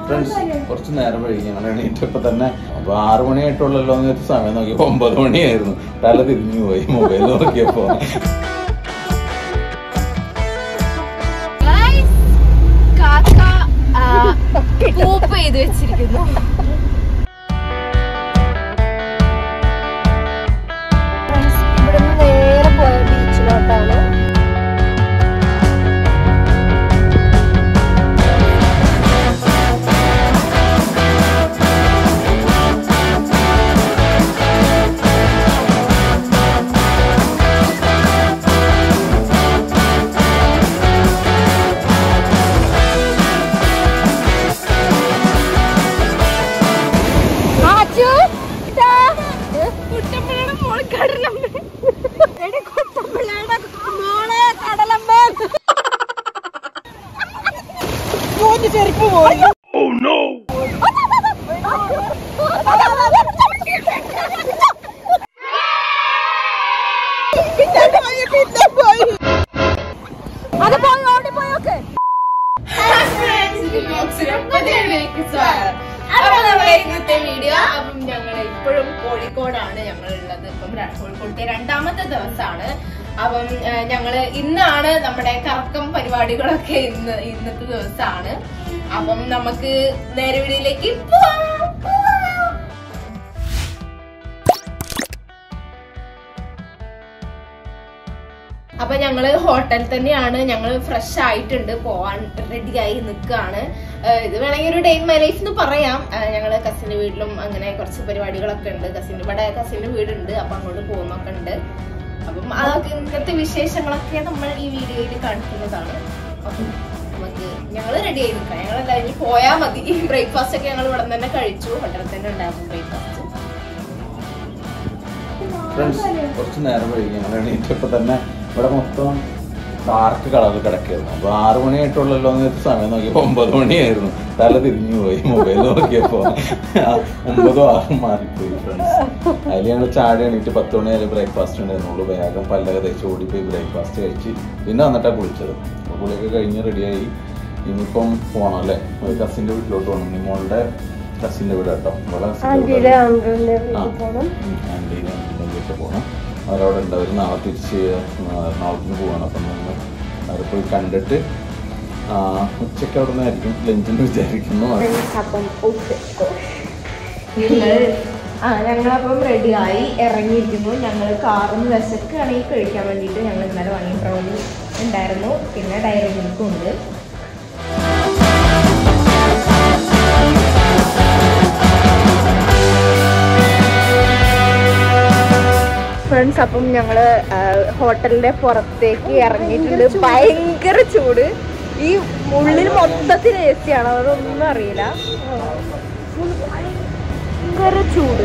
Friends കുറച്ച് നേരം വൈകി ഞങ്ങൾ എണീറ്റപ്പോൾ തന്നെ. അപ്പോൾ 6 മണിയായിട്ടുള്ളല്ലോ എന്ന് വെച്ച സമയം നോക്കിയപ്പോൾ 9 മണിയായിരുന്നു. തല തിരിഞ്ഞു പോയി മൊബൈൽ നോക്കിയപ്പോൾ. വെച്ചിരിക്കുന്നു. ഇവിടുന്ന് നേരെ പോയ ബീച്ചിലോട്ടാണ്. ഇപ്പോഴും കോഴിക്കോടാണ് ഞങ്ങളുള്ളത്. ഇപ്പം കോഴിക്കോട്ടെ 2ാമത്തെ ദിവസമാണ്. അപ്പം ഞങ്ങള് ഇന്നാണ് നമ്മുടെ കറക്കം പരിപാടികളൊക്കെ ഇന്നത്തെ ദിവസമാണ്. അപ്പം നമുക്ക് നേരെ വീഡിയോയിലേക്ക് പോവാം. അപ്പൊ ഞങ്ങള് ഹോട്ടലിൽ തന്നെയാണ്. ഞങ്ങള് ഫ്രഷ് ആയിട്ടുണ്ട്, പോവാൻ റെഡിയായി നിൽക്കുകയാണ്. ഇത് വേണമെങ്കിൽ ഒരു ഡേ ഇൻ മൈ ലൈഫ് എന്ന് പറയാം. ഞങ്ങള് കസിന്റെ വീട്ടിലും അങ്ങനെ കുറച്ച് പരിപാടികളൊക്കെ ഉണ്ട്. കസിന്റെ വീടുണ്ട്, അപ്പൊ അങ്ങോട്ട് പോകുന്നൊക്കെ ഉണ്ട്. അപ്പം അതൊക്കെ ഇങ്ങനത്തെ വിശേഷങ്ങളൊക്കെ നമ്മൾ ഈ വീഡിയോയിൽ കാണിക്കുന്നതാണ്. അപ്പം നമുക്ക് ഞങ്ങള് റെഡി ആയി നിൽക്കാം. ഞങ്ങളെല്ലാവരും പോയാൽ മതി. ബ്രേക്ക്ഫാസ്റ്റ് ഒക്കെ ഞങ്ങൾ ഇവിടെ തന്നെ കഴിച്ചു. ഹോട്ടലിൽ തന്നെ ഉണ്ടായിരുന്നു ബ്രേക്ക്ഫാസ്റ്റ്. കുറച്ച് നേരം വൈകി ഞങ്ങൾ എണീറ്റപ്പോൾ തന്നെ ഇവിടെ മൊത്തം ഡാർക്ക് കളറിൽ കിടക്കായിരുന്നു. അപ്പോൾ 6 മണിയായിട്ടുള്ളല്ലോ എന്ന് വെച്ച സമയം നോക്കിയപ്പോൾ 9 മണിയായിരുന്നു. തല തിരിഞ്ഞു പോയി മൊബൈൽ നോക്കിയപ്പോൾ. 9 6 മാറിപ്പോയി ഫ്രണ്ട്സ്. അതിൽ ഞങ്ങൾ ചാടി എണീറ്റ് 10 മണിയായാലും ബ്രേക്ക്ഫാസ്റ്റ് ഉണ്ടായിരുന്നുള്ളൂ. വേഗം പല്ലൊക്കെ തേച്ച് ഓടിപ്പോയി ബ്രേക്ക്ഫാസ്റ്റ് കഴിച്ച് പിന്നെ വന്നിട്ടാണ് കുളിച്ചത്. അപ്പോൾ കുളിയൊക്കെ കഴിഞ്ഞ് റെഡിയായി. ഇനിയിപ്പം പോകണം അല്ലേ, കസിൻ്റെ വീട്ടിലോട്ട് പോകണം. നിങ്ങളുടെ കസിൻ്റെ വീട് കേട്ടോ. ആന്റിയുടെ ആന്റിയിലേക്ക് പോകണം. അവരവിടെ ഉണ്ട്. അവർ നാളെ തിരിച്ച് എറണാകുളത്തിന് പോവാണ്. അപ്പം നമ്മൾ അവരെ പോയി കണ്ടിട്ട് ഉച്ചയ്ക്ക് അവിടെ നിന്നായിരിക്കും ലഞ്ചിന് വിചാരിക്കുന്നു. ഞങ്ങളപ്പം റെഡിയായി ഇറങ്ങിയിരിക്കുന്നു. ഞങ്ങൾ കാറിന് വിശക്കുകയാണെങ്കിൽ കഴിക്കാൻ വേണ്ടിയിട്ട് ഞങ്ങൾ ഇന്നലെ വാങ്ങിയ ബ്രൗണി ഉണ്ടായിരുന്നു. പിന്നെ ഡയറി മിൽക്കും ഉണ്ട്. ഫ്രണ്ട്സ്, അപ്പം ഞങ്ങള് ഹോട്ടലിന്റെ പുറത്തേക്ക് ഇറങ്ങിയിട്ടുണ്ട്. ഭയങ്കര ചൂട്. ഈ ഉള്ളിൽ മൊത്തത്തിൽ AC ആണ്, അതൊന്നും അറിയില്ല. ഭയങ്കര ചൂട്.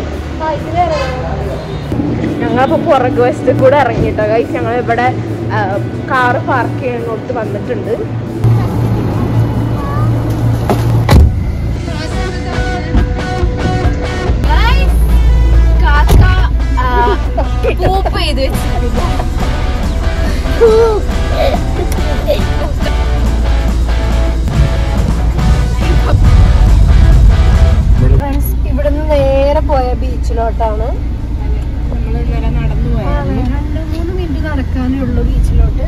ഞങ്ങളപ്പോ പുറകു വശത്ത് കൂടെ ഇറങ്ങിട്ടോ ഗൈസ്. ഞങ്ങൾ ഇവിടെ കാറ് പാർക്ക് ചെയ്യുന്നിടത്ത് വന്നിട്ടുണ്ട്. പൂപ്പ് ചെയ്ത് വെച്ചിരിക്കുന്നു. ഫ്രണ്ട്സ്, ഇവിടുന്ന് നേരെ പോയ ബീച്ചിലോട്ടാണ്. നമ്മൾ ഇന്നലെ നടന്നു പോയത്. 2-3 മിനിറ്റ് നടക്കാനേ ഉള്ളൂ ബീച്ചിലോട്ട്.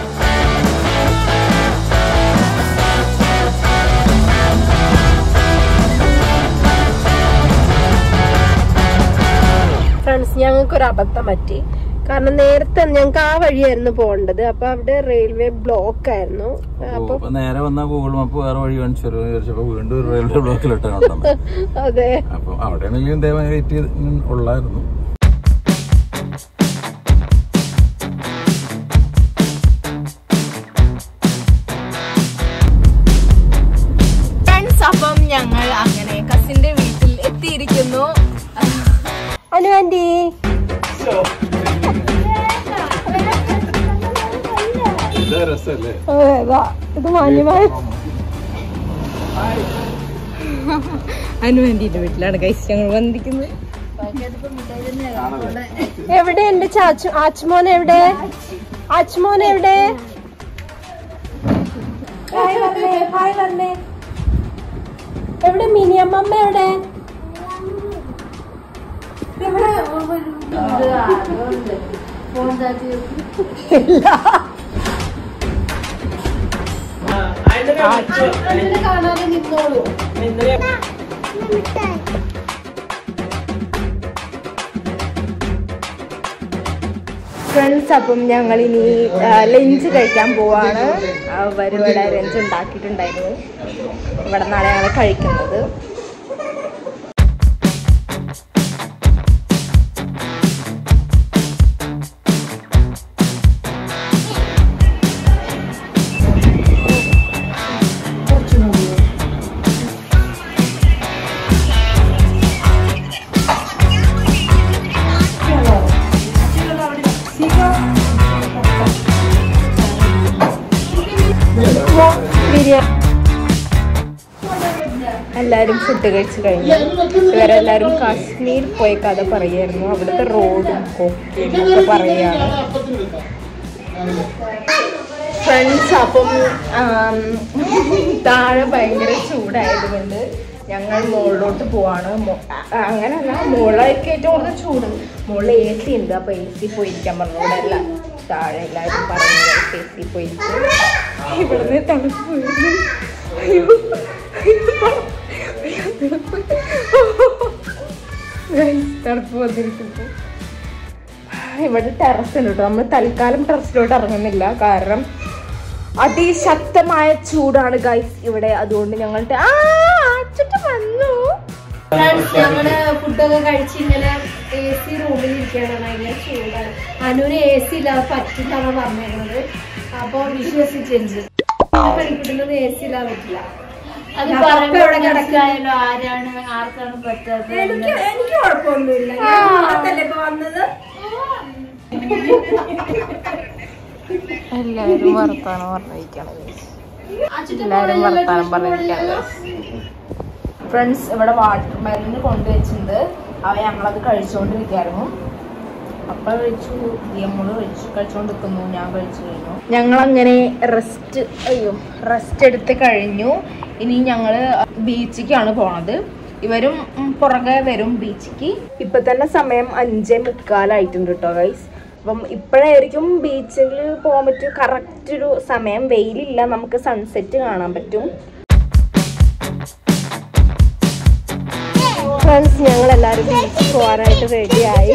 ഫ്രണ്ട്സ്, ഞങ്ങൾക്കൊരു അബദ്ധം പറ്റി. കാരണം നേരത്തെ ഞങ്ങൾക്ക് ആ വഴിയായിരുന്നു പോകേണ്ടത്. അപ്പൊ അവിടെ റെയിൽവേ ബ്ലോക്ക് ആയിരുന്നു. അപ്പൊ നേരെ വന്ന ഗൂഗിൾ മാപ്പ് വേറെ വഴി കാണിച്ചപ്പോ വീണ്ടും റെയിൽവേ ബ്ലോക്കിലിട്ടാണ്. അതെ, അപ്പൊ അവിടെയാണെങ്കിലും വെയിറ്റ് ഉള്ളായിരുന്നു. ഫ്രണ്ട്സ്, അപ്പം ഞങ്ങൾ അങ്ങനെ കസിന്റെ വീട്ടിൽ എത്തിയിരിക്കുന്നു. അനു ആന്റി, ഇത് മാന്യമായ അനുവന്റിന്റെ വീട്ടിലാണ് ഗൈസ് ഞങ്ങൾ വന്നിരിക്കുന്നത്. എവിടെ എന്റെ ആച്ച്മോൻ എവിടെ? ആച്ച്മോൻ എവിടെ? എവിടെ മിനിയമ്മ എവിടെ? കാണാതെ നിന്നോളൂ. ഫ്രണ്ട്സ്, അപ്പം ഞങ്ങൾ ഇനി ലഞ്ച് കഴിക്കാൻ പോവാണ്. ഇവിടെ ലഞ്ച് ഉണ്ടാക്കിയിട്ടുണ്ടായിരുന്നു. ഇവിടെ നിന്നാണ് ഞങ്ങൾ കഴിക്കുന്നത്. എല്ലാവരും ഫുഡ് കഴിച്ച് കഴിഞ്ഞു. ഇവരെല്ലാവരും കാശ്മീർ പോയ കഥ പറയായിരുന്നു. അവിടുത്തെ റോഡും ഒക്കെ പറയുകയാണ് ഫ്രണ്ട്സ്. അപ്പം താഴെ ഭയങ്കര ചൂടായതുകൊണ്ട് ഞങ്ങൾ മുകളിലോട്ട് പോവാണ്. അങ്ങനെയല്ല, മുകളിലേക്ക് ഏറ്റവും കൂടുതൽ ചൂട്. മുകളിൽ AC ഉണ്ട്. അപ്പോൾ AC പോയിരിക്കാൻ പറഞ്ഞോടല്ല താഴെ എല്ലാവരും പറഞ്ഞു AC പോയിട്ട് ഇവിടുന്ന് തണുപ്പ് വരുന്നു. തണുപ്പ് വന്നിരിക്കുന്നു. ഇവിടെ ടെറസ് ഉണ്ട് കേട്ടോ. നമ്മൾ തൽക്കാലം ടെറസിലോട്ട് ഇറങ്ങുന്നില്ല, കാരണം അതിശക്തമായ ചൂടാണ് ഗൈസ് ഇവിടെ. അതുകൊണ്ട് ഞങ്ങൾ വന്നു. ഞങ്ങള് ഫുഡൊക്കെ കഴിച്ച് ഇങ്ങനെ AC റൂമിൽ ഇരിക്കുകയാണ്. ഭയങ്കര ചൂടാണ്. അനുവിന് AC ഇല്ലാതെ പറ്റില്ലാന്ന് പറഞ്ഞിരുന്നത്. അപ്പൊ വിശ്വസിച്ചിരുന്നു പെൺകുട്ടികളൊന്നും AC ഇല്ലാതെ പറ്റില്ല. ആരാണ് ആർക്കാണ് പറ്റാത്തത്? എനിക്ക് കുഴപ്പമൊന്നുമില്ല. ഇപ്പൊ വന്നത് എല്ലാവരും വർത്താനം പറഞ്ഞിരിക്കണം. എല്ലാവരും വർത്താനം പറഞ്ഞിരിക്കണം. ഫ്രണ്ട്സ്, ഇവിടെ വാട്ടർ മെലന് കൊണ്ടുവച്ചിട്ടുണ്ട്. അവ ഞങ്ങളത് കഴിച്ചുകൊണ്ടിരിക്കുകയായിരുന്നു. അപ്പം കഴിച്ചു, നമ്മള് കഴിച്ചുകൊണ്ടിരിക്കുന്നു. ഞാൻ കഴിച്ചു കഴിഞ്ഞു. ഞങ്ങളങ്ങനെ റെസ്റ്റ് എടുത്ത് കഴിഞ്ഞു. ഇനി ഞങ്ങള് ബീച്ചിലേക്കാണ് പോണത്. ഇവരും പുറകെ വരും ബീച്ചിക്ക്. ഇപ്പൊ തന്നെ സമയം 5:45 കേട്ടോ ഗൈസ്. അപ്പം ഇപ്പോഴായിരിക്കും ബീച്ചിൽ പോകാൻ പറ്റും. കറക്റ്റ് ഒരു സമയം. വെയിലില്ല, നമുക്ക് സൺസെറ്റ് കാണാൻ പറ്റും. ഫ്രണ്ട്സ്, ഞങ്ങളെല്ലാവരും ബീച്ചിൽ പോകാനായിട്ട് റെഡിയായോ?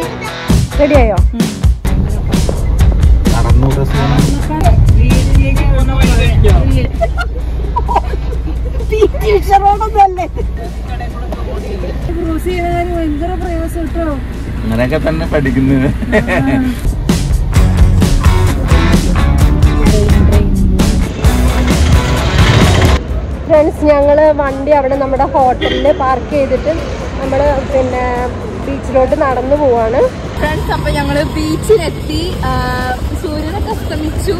ഭയങ്കര പ്രയാസം കേട്ടോ. അങ്ങനെയൊക്കെ തന്നെ പഠിക്കുന്നത്. ഫ്രണ്ട്സ്, ഞങ്ങള് വണ്ടി അവിടെ നമ്മുടെ ഹോട്ടലിൽ പാർക്ക് ചെയ്തിട്ട് നമ്മള് പിന്നെ ബീച്ചിലോട്ട് നടന്നു പോവാണ്. ഫ്രണ്ട്സ്, അപ്പൊ ഞങ്ങള് ബീച്ചിലെത്തി. സൂര്യനൊക്കെ അസ്തമിച്ചു.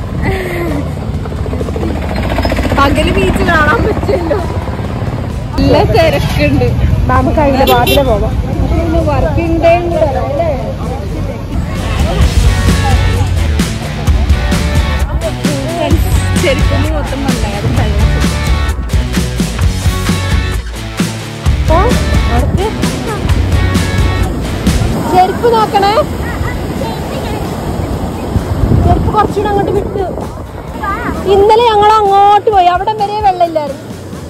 പകല് ബീച്ച് കാണാൻ പറ്റുമല്ലോ. നല്ല തിരക്കുണ്ട്. നമുക്ക് അതിന്റെ വാതിലെ പോവാം. വർക്കിംഗ് ഡേ അല്ലേ? ശരിക്കും മൊത്തം നല്ലത് ചെരുപ്പ് നോക്കണേ. ചെരുപ്പ് കുറച്ചുകൂടെ അങ്ങോട്ട് വിട്ടു. ഇന്നലെ ഞങ്ങൾ അങ്ങോട്ട് പോയി. അവിടെ വരെ വെള്ളമില്ലായിരുന്നു.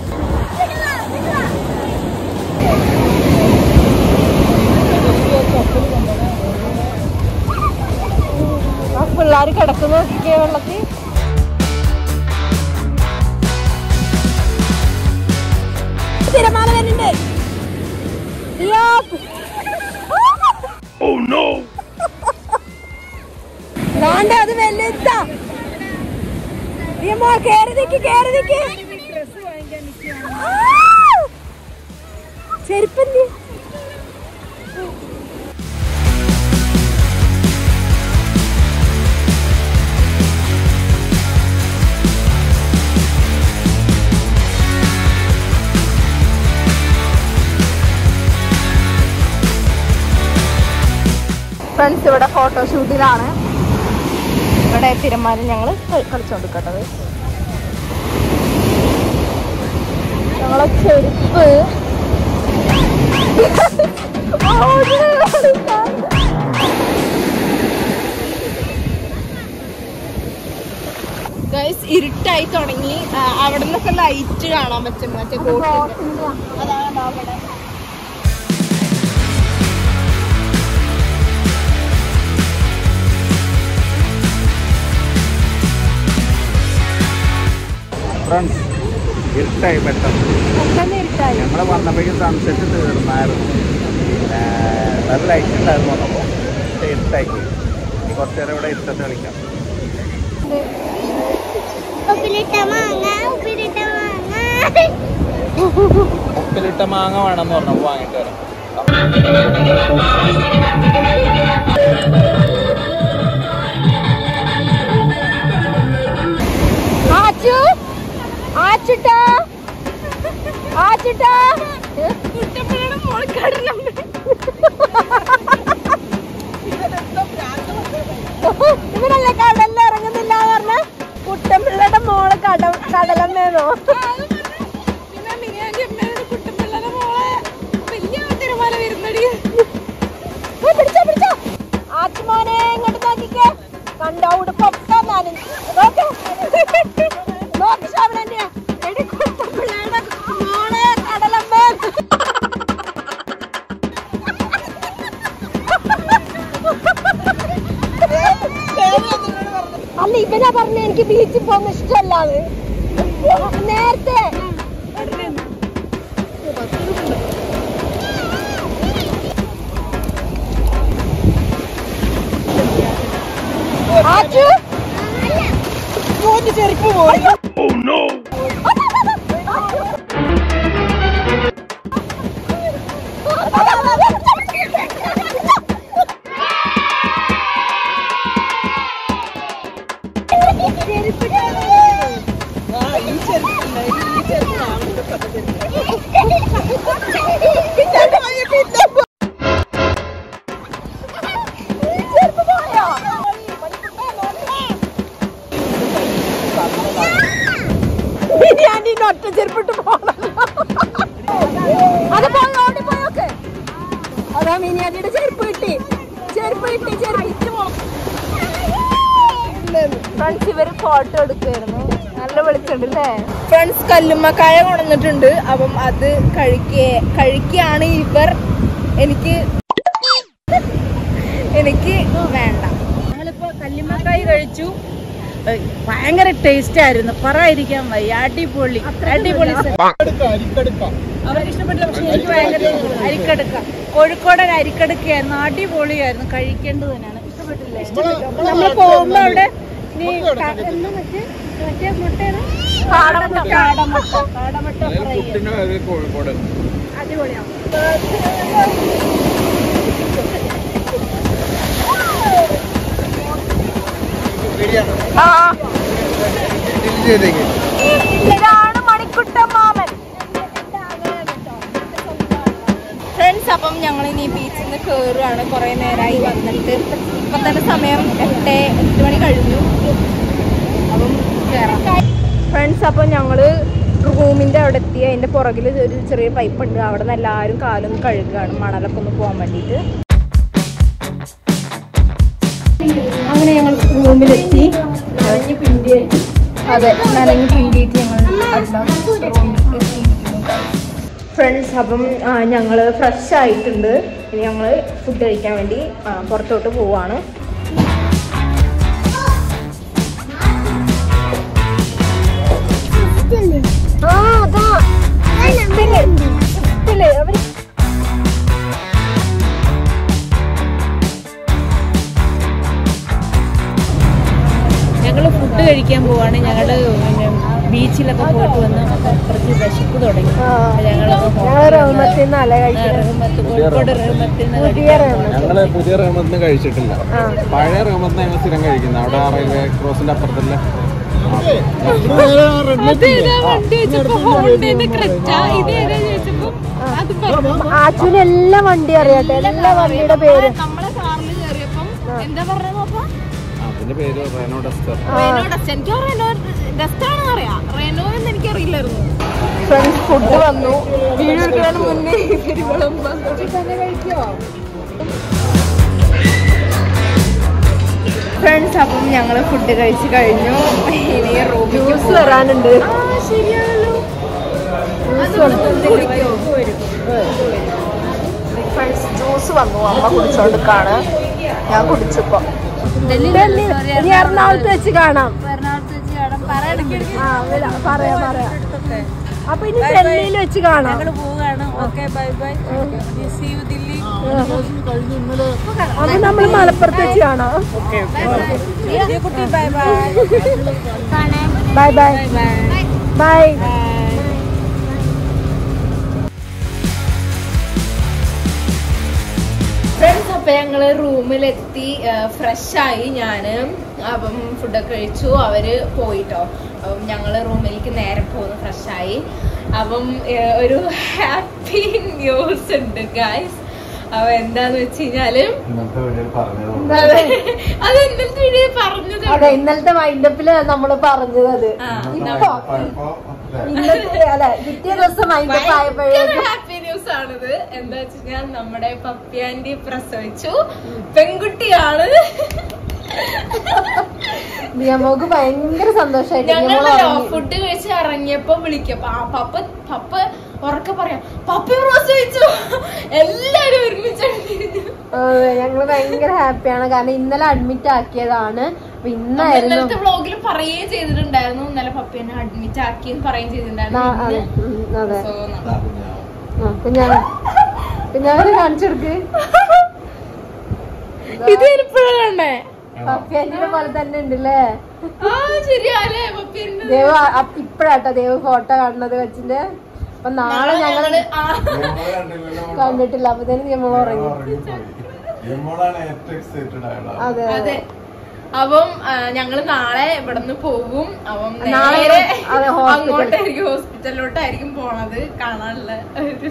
ആ പിള്ളേർ കിടക്കുന്ന നോക്കിക്കേ വെള്ളത്തിൽ. തിരമാല വരുന്നുണ്ട്. അത് വലുതാ. കേറി നിക്ക്. ചെരുപ്പന്തി ഫ്രണ്ട്സ്, ഇവിടെ ഫോട്ടോഷൂട്ടിലാണ്. ഇവിടെ തിരമാല ഞങ്ങൾ കളിച്ചോണ്ടിരിക്കട്ടത്. ഞങ്ങളെ ചെരുപ്പ് ഇരുട്ടായി തുടങ്ങി. അവിടെ നിന്നൊക്കെ ലൈറ്റ് കാണാൻ പറ്റും. മറ്റേ അതാണ് അവിടെ. ഫ്രണ്ട്സ് ഇരുട്ടായി പെട്ടെന്ന് ഞങ്ങൾ വന്നപ്പോഴേക്കും സൺസെറ്റ് തീർന്നായിരുന്നു. പിന്നെ നല്ല ലൈറ്റ് ഉണ്ടായിരുന്നു വന്നപ്പോൾ. പക്ഷേ ഇരുട്ടായി പോയി. ഇനി കുറച്ച് നേരം ഇവിടെ ഇരുട്ടത്ത് കളിക്കാം. ഉപ്പിലിട്ട മാങ്ങ വേണമെന്ന് പറഞ്ഞു വാങ്ങിട്ട് വരാം. ഇവരല്ലേ കടലിൽ ഇറങ്ങുന്നില്ല പറഞ്ഞ കുട്ടമ്പിള്ളയുടെ മോള് കടലമ്മേന്നോ? കുട്ടമ്പിള്ളയുടെ മോളെ വലിയ തിരമാല വരുന്നടി. പിടിച്ചോ പിടിച്ചോ. ആച്ചുമോനെ ഇങ്ങോട്ട് നോക്കിക്കേ. കണ്ടോ ഉടുപ്പൊക്കെ നനഞ്ഞു. നോക്ക് ശാവണന്റെ എടി കുട്ടമ്പിള്ളയുടെ മോളെ കടലമ്മ. അല്ല ഇവനാ പറഞ്ഞ എനിക്ക് ബീച്ചിൽ പോകുന്ന ഇഷ്ടമല്ലാതെ നേരത്തെ. ചെരുപ്പ് പോയി. ഒറ്റ ചെരുപ്പിട്ട് പോകണം. അത് പോയി ഓടിപ്പോയൊക്കെ. അതാ മിനിയാറ്റിയുടെ ചെരുപ്പ് കിട്ടി. ഫ്രണ്ട്സ് ഇവര് ഫോട്ടോ എടുക്കായിരുന്നു. നല്ല വിളിച്ചിട്ടുണ്ടല്ലേ ഫ്രണ്ട്സ്. കല്ലുമ്മക്കായ കൊണ്ടുവന്നിട്ടുണ്ട്. അപ്പം അത് കഴിക്കുകയാണ് ഇവർ. എനിക്ക് വേണ്ട. ഞങ്ങളിപ്പോ കല്ലുമ്മക്കായ കഴിച്ചു. ഭയങ്കര ടേസ്റ്റ് ആയിരുന്നു. പറയാതിരിക്കാൻ വയ്യ. അടിപൊളി അടിപൊളി. അവർക്ക് ഇഷ്ടപ്പെട്ടില്ല. പക്ഷെ എനിക്ക് ഭയങ്കര അരിക്കടുക്ക. കോഴിക്കോടൻ അരിക്കടുക്കയായിരുന്നു. അടിപൊളിയായിരുന്നു. കഴിക്കേണ്ടത് തന്നെയാണ്. ഇഷ്ടപ്പെട്ടില്ലേ? നമ്മൾ പോകുമ്പോ അവിടെ മറ്റേ മുട്ടയാണ് കാടമുട്ട കോഴിക്കോട് അടിപൊളിയാണ്. ഇതാണ് മണിക്കുട്ടൻ മാമൻ. ഫ്രണ്ട്സ് അപ്പം ഞങ്ങൾ ഇനി ബീച്ചിൽ നിന്ന് കയറുകയാണ്. കുറെ നേരമായി വന്നിട്ട്. ഇപ്പം തന്നെ സമയം 8 മണി കഴിഞ്ഞു. അപ്പം കയറാം ഫ്രണ്ട്സ്. അപ്പം ഞങ്ങൾ റൂമിൻ്റെ അവിടെ എത്തി. അതിൻ്റെ പുറകിൽ ഒരു ചെറിയ പൈപ്പ് ഉണ്ട്. അവിടെ നിന്ന് എല്ലാവരും കാലൊന്ന് കഴുകുകയാണ്. മണലൊക്കെ ഒന്ന് പോകാൻ വേണ്ടിയിട്ട്. അങ്ങനെ ഞങ്ങൾ റൂമിലെത്തി. അതെ നനഞ്ഞ് പിണ്ടിയിട്ട് ഞങ്ങൾ ഫ്രണ്ട്സ്. അപ്പം ഞങ്ങൾ ഫ്രഷ് ആയിട്ടുണ്ട്. ഇനി ഞങ്ങൾ ഫുഡ് കഴിക്കാൻ വേണ്ടി പുറത്തോട്ട് പോവാണ്. ഞങ്ങൾ ഫുഡ് കഴിക്കാൻ പോവാണ്. ഞങ്ങള് ബീച്ചിലൊക്കെ പോയിട്ട് വന്ന് കുറച്ച് വിശപ്പ് തുടങ്ങി. കോഴിക്കോട് ഞങ്ങള് പുതിയ റഹ്മത്തിന് കഴിച്ചിട്ടില്ല. പഴയ റഹ്മത്തിന് ഞങ്ങൾ സ്ഥിരം കഴിക്കുന്നത്. അവിടെ റെയിൽവേ ക്രോസിന്റെ അപ്പുറത്തല്ല. ആച്ചുവിന് എല്ലാ വണ്ടി അറിയാട്ടെ. എല്ലാ വണ്ടിയുടെ പേര് നമ്മളെ കാറിൽ കയറിയപ്പം എന്താ പറഞ്ഞ ഇതിന്റെ പേര് റെനോ ഡസ്റ്റർ. Renault Duster. എനിക്ക് റെനോ ഡസ്റ്റർ ആണെന്ന് അറിയാം, റെനോ എന്ന് എനിക്കറിയില്ലായിരുന്നു. ഫ്രണ്ട്സ് ഫുഡ് വന്നു. വീഡിയോ എടുക്കാൻ മുന്നേ ഫ്രണ്ട്സ്. അപ്പം ഞങ്ങള് ഫുഡ് കഴിച്ചു കഴിഞ്ഞു. ഇനി ജ്യൂസ് വരാനുണ്ട്. ശരിയാണല്ലോ. ഫ്രണ്ട്സ് ജ്യൂസ് വന്നു, അമ്മ കുടിച്ചോണ്ടിരിക്കാണ്. ഞാൻ കുടിച്ചപ്പോ ഇനി എറണാകുളത്ത് വെച്ച് കാണാം. പറയാം. അപ്പൊ ഇനി ഡൽഹിയിൽ വെച്ച് കാണാം. അപ്പൊ നമ്മൾ മലപ്പുറത്ത് വെച്ച് കാണാം. Bye bye bye. ഫ്രണ്ട്സ്, അപ്പൊ ഞങ്ങള് റൂമിലെത്തി, ഫ്രഷായി ഞാന്. അപ്പം ഫുഡൊക്കെ കഴിച്ചു, അവര് പോയിട്ടോ. അപ്പം ഞങ്ങള് റൂമിലേക്ക് നേരെ പോകുന്നു ഫ്രഷായി. അപ്പം ഒരു ഹാപ്പി ന്യൂസ് ഉണ്ട് ഗൈസ്. അപ്പൊ എന്താന്ന് വെച്ച് കഴിഞ്ഞാല് അത് ഇന്നലത്തെ വീഡിയോ പറഞ്ഞത്. അതെ, ഇന്നലത്തെ മൈൻഡപ്പില് നമ്മള് പറഞ്ഞത്. അത് പിറ്റേ ദിവസം മൈൻഡപ്പ് ആയപ്പോഴേക്കും ഹാപ്പി ന്യൂസ് ആണിത്. എന്താ വെച്ച് കഴിഞ്ഞാൽ നമ്മുടെ പപ്പി ആന്റി പ്രസവിച്ചു, പെൺകുട്ടിയാണ്. നമുക്ക് ഭയങ്കര സന്തോഷമായിട്ട് ഞങ്ങളോ ഫുഡ് കഴിച്ച് ഇറങ്ങിയപ്പോ വിളിക്കും പപ്പ ഉറക്കെ പറയാം, പപ്പി പ്രസവിച്ചു. എല്ലാരും ഒരുമിച്ചു. ഞങ്ങള് ഭയങ്കര ഹാപ്പിയാണ്. കാരണം ഇന്നലെ അഡ്മിറ്റ് ആക്കിയതാണ്. ഇന്നത്തെ വ്ളോഗിൽ പറയുകയും ചെയ്തിട്ടുണ്ടായിരുന്നു, ഇന്നലെ പപ്പിനെ അഡ്മിറ്റ് ആക്കിയെന്ന് പറയുകയും ചെയ്തിട്ടുണ്ടായിരുന്നു. കുഞ്ഞാവരെ കാണിച്ചെടുക്ക്. ഇത് ഇപ്പോഴാണേ പപ്പിയാന്റെ പോലെ തന്നെ ഉണ്ടല്ലേ. ദേവ് ഇപ്പഴാട്ടോ ദേവ് ഫോട്ടോ കാണുന്നത് വെച്ചിട്ട്. അപ്പൊ നാളെ ഞങ്ങള് കണ്ടിട്ടില്ല. അപ്പത്തേനും നമ്മൾ ഉറങ്ങി. അതെ. അപ്പം ഞങ്ങള് നാളെ ഇവിടുന്ന് പോകും. അപ്പം നേരെ അങ്ങോട്ടായിരിക്കും, ഹോസ്പിറ്റലിലോട്ടായിരിക്കും പോണത് കാണാനുള്ള ഒരു.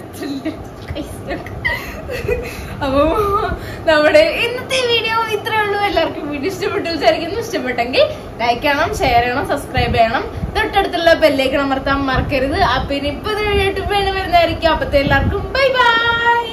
അപ്പൊ നമ്മുടെ ഇന്നത്തെ വീഡിയോ ഇത്രേ ഉള്ളൂ. എല്ലാവർക്കും വീഡിയോ ഇഷ്ടപ്പെട്ടു വിചാരിക്കുന്നു. ഇഷ്ടപ്പെട്ടെങ്കിൽ ലൈക്ക് ചെയ്യണം, ഷെയർ ചെയ്യണം, സബ്സ്ക്രൈബ് ചെയ്യണം, തൊട്ടടുത്തുള്ള ബെല്ലൈക്കൺ അമർത്താൻ മറക്കരുത്. അപ്പൊ ഇനി ഇപ്പൊ വരുന്നതായിരിക്കും. അപ്പത്തെ എല്ലാവർക്കും ബൈ ബൈ.